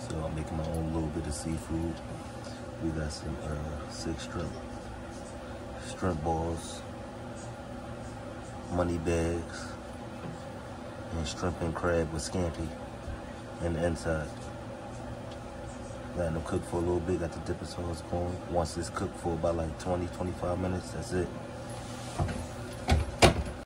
So I'm making my own little bit of seafood. We got some 6 shrimp balls, money bags, and shrimp and crab with scampi in the inside. Letting them cook for a little bit, got the dipping sauce going. Once it's cooked for about like 20-25 minutes, that's it.